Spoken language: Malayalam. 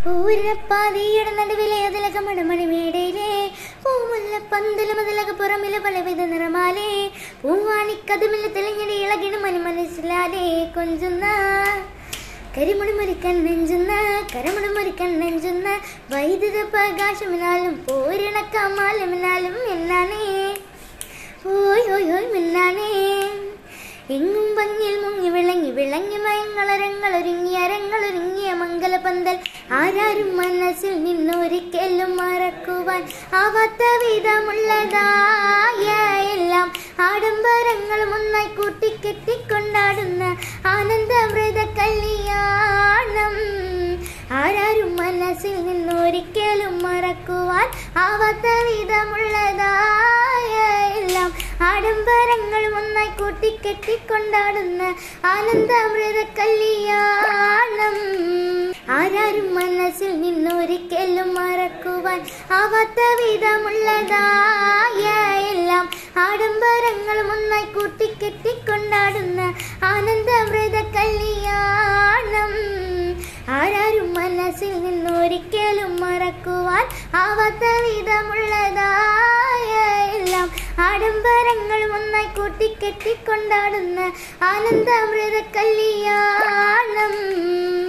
പൂരപ്പാതിയുടെ നടുവിലെ അതിലക മണമണിമേടയിലെ പൂമുല്ലപ്പന്തലും അതിലക പുറമിലെ പലവിധ നിറമാലേ പൂവാണിക്കതുമില്ല തെളിഞ്ഞടി ഇളകിടും മനസ്സിലാലേ കൊഞ്ചുന്ന കരിമുടിമുറിക്കൻ നെഞ്ചുന്ന വൈദ്യുത പ്രകാശമിനാലും പോരിണക്കമാലമിനാലും എന്നാണേ ഓയ് മിന്നാണേ എങ്ങും ഭംഗിയിൽ മുങ്ങി വിളങ്ങി അരങ്ങളൊരുങ്ങിയ മംഗലപന്തൽ ആരാരും മനസ്സിൽ നിന്നൊരിക്കലും മറക്കുവാൻ ആവാത്ത വിധമുള്ളതായ എല്ലാം ആഡംബരങ്ങളും ഒന്നായി കൂട്ടിക്കെട്ടിക്കൊണ്ടാടുന്ന ആനന്ദമൃത കല്യാണം ആരാരും മനസ്സിൽ നിന്നൊരിക്കലും മറക്കുവാൻ ആവാത്ത വിധമുള്ളതായ എല്ലാം ആഡംബരങ്ങളും ഒന്നായി കൂട്ടിക്കെട്ടിക്കൊണ്ടാടുന്ന ആനന്ദമൃത കല്യാണം ആരാരും മനസ്സിൽ നിന്നൊരിക്കലും മറക്കുവാൻ ആവാത്ത വിധമുള്ളതായ എല്ലാം ആഡംബരങ്ങളും ഒന്നായി കൂട്ടിക്കെട്ടിക്കൊണ്ടാടുന്ന ആനന്ദമൃത കല്യാണം ആരാരും മനസ്സിൽ നിന്നൊരിക്കലും മറക്കുവാൻ ആവാത്ത വിധമുള്ളതായ എല്ലാം ആഡംബരങ്ങളും ഒന്നായി കൂട്ടിക്കെട്ടിക്കൊണ്ടാടുന്ന ആനന്ദമൃത കല്യാണം.